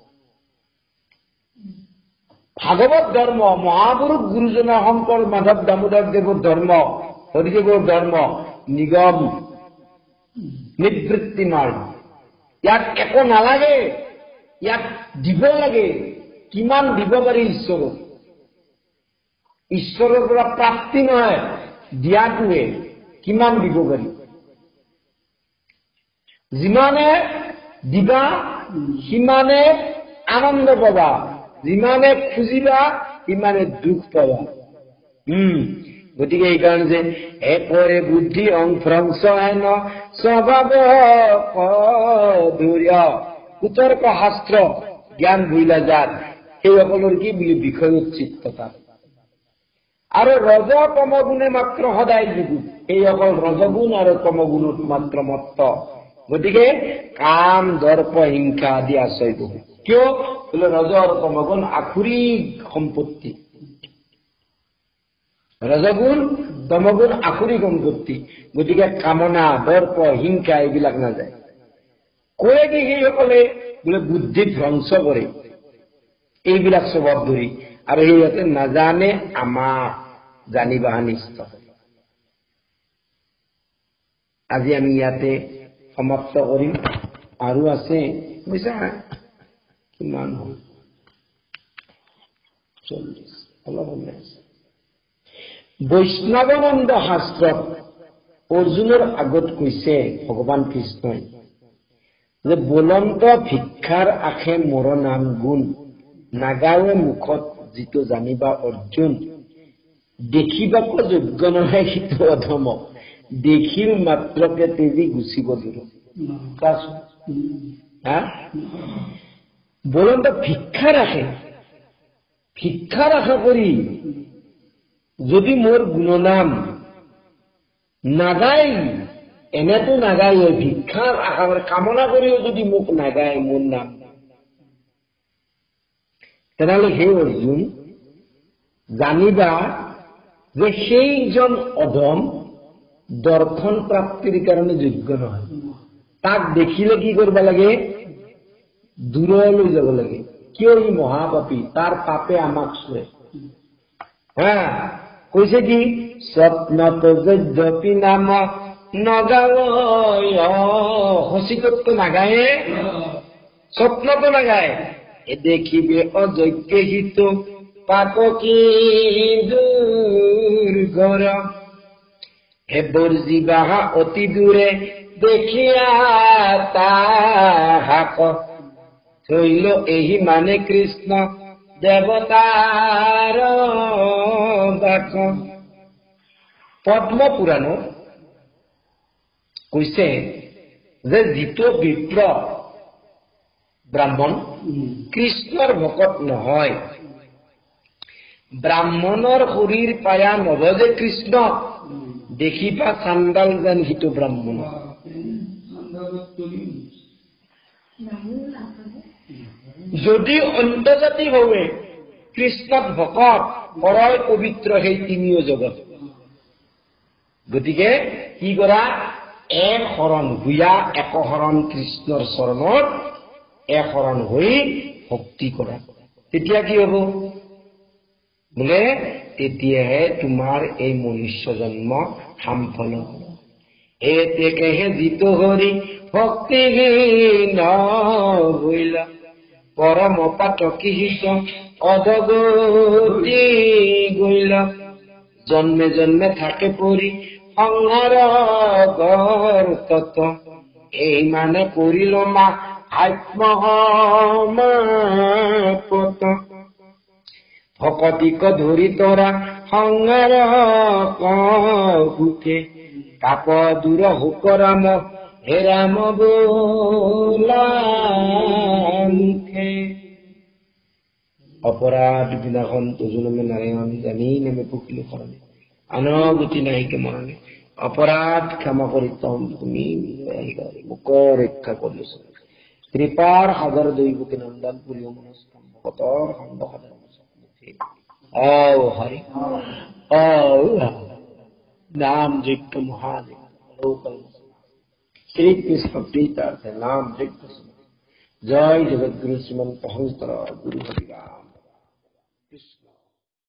Speaker 1: ভাগৱত ধৰ্ম মহাপুৰুষ গুৰুজনা শংকৰ মাধৱ দামোদৰ দেৱৰ ধৰ্ম হৰিদেৱৰ ধৰ্ম নিগম নিবৃত্তি মাৰ্গ ইয়াক একো নালাগে ইয়াক দিব লাগে কিমান দিব পাৰি ঈশ্বৰক ঈশ্বৰৰ পৰা প্ৰাপ্তি নহয় দিয়াটোৱে কিমান দিব পাৰি যিমানে দিবা সিমানে আনন্দ পাবা যিমানে খুজিবা সিমানে দুখ পাবা উম গতিকে এইকাৰণে যে একৰে বুদ্ধি অংফ্ৰংস হেন স্বভাৱ ধৈৰ্য কুতৰ্ক শাস্ত্ৰ জ্ঞান ভুইলা যাত সেইসকলৰ কি বুলি বিষয়ত চিত্ততা আৰু ৰজ তমগুণে মাত্ৰ সদায় যুগুত এইসকল ৰজগুণ আৰু তমগুণত মাত্ৰ মত্ত গতিকে কাম দৰ্প হিংসা আদি আশ্ৰয় বহু কিয় বোলে ৰজ আৰু তমগুণ আখুৰিক সম্পত্তি ৰজগুণ তমগুণ আখুৰিক সম্পত্তি গতিকে কামনা দৰ্প হিংসা এইবিলাক নাযায় কয়ে কি সেইসকলে বোলে বুদ্ধি ধ্বংস কৰে এইবিলাক স্বভাৱ ধৰি আৰু সিহঁতে নাজানে আমাক জানিবা নিশ্চিত আজি আমি ইয়াতে সমাপ্ত কৰিম আৰু আছে বুজিছা কিমান হ'ল চল্লিশ অলপ সময় আছে বৈষ্ণৱানন্দ শাস্ত্ৰত অৰ্জুনৰ আগত কৈছে ভগৱান কৃষ্ণই যে বলন্ত ভিক্ষাৰ আশে মোৰ নাম গুণ নাগাৱে মুখত যিটো জানিবা অৰ্জুন দেখিবাকো যোগ্য নহয় সিটো অধম দেখিল মাত্ৰকে তেজি গুচিব দূৰ হা বলন্ত ভিক্ষাৰ আশে ভিক্ষাৰ আশা কৰি যদি মোৰ গুণনাম নাগাই এনেতো নাগাই ভিক্ষাৰ আশা কামনা কৰিও যদি মোক নাগায় মোৰ নাম তেনেহলে হে অৰ্জুন জানিবা যে সেইজন অধম দৰ্শন প্ৰাপ্তিৰ কাৰণে যোগ্য নহয় তাক দেখিলে কি কৰিব লাগে দূৰলৈ যাব লাগে কিয় ই মহাপাপী তাৰ পাপে আমাক চুৱে হা কৈছে কি স্বপ্নত যদ্যপি নাম নগায় হসিকতটো নাগায়ে স্বপ্নতো নাগায় এ দেখিবে অযোগ্য হিত পাপ কি দুৰ্ঘৰ হে বৰ্জিবাহা অতি দূৰে দেখিয়া তাহাক থৈল এহি মানে কৃষ্ণ দেৱতাৰ বাক পদ্ম পুৰাণত কৈছে যে যিটো বিপ্ৰ ব্ৰাহ্মণ কৃষ্ণৰ ভকত নহয় ব্ৰাহ্মণৰ শৰীৰ পায়া নভজে কৃষ্ণ দেখিবা চাণ্ডাল যেন সিটো ব্ৰাহ্মণ যদি অন্তজাতি ভাৱে কৃষ্ণক ভকত পৰয় পবিত্ৰ সেই তিনিও জগত গতিকে কি কৰা এক শৰণ ভূয়া এক শৰণ কৃষ্ণৰ চৰণত এক শৰণ হৈ ভক্তি কৰা তেতিয়া কি হ'ব বোলে তেতিয়াহে তোমাৰ এই মনুষ্য জন্ম সাম্ফল হ'ব এতেকেহে যিটো হৰি ভক্তিহীন হৈলা পৰম পাতকি হিত অধগতি গৈলা জন্মে জন্মে থাকে পৰি সংহাৰ গৰ্তত এই মানে কৰিল মা আত্মসমাপত ভকতিক ধৰি তৰা সংহাৰ সুখে তাপ দূৰ হুক ৰাম হে ৰাম বোলা মুখে অপৰাধ বিনাশন তুজুলমে নাৰায়ণ জানি নেমে পুকিলো শৰণে আনৰ গতি নাহিকে মৰণে অপৰাধ ক্ষমা কৰি তম তুমি মোক ৰক্ষা কৰিছো কৃপাৰ সাগৰ দৈৱকী নন্দন পুলিও মনস্কাম ভকতৰ খণ্ড সদায় ঔ হৰি ঔ নাম যজ্ঞ মহাযজ্ঞ শ্ৰী কৃষ্ণ প্ৰীতাৰ্থে নাম যজ্ঞ জয় জগৎগুৰু শ্ৰীমন্ত শংকৰ গুৰু হৰি ৰাম কৃষ্ণ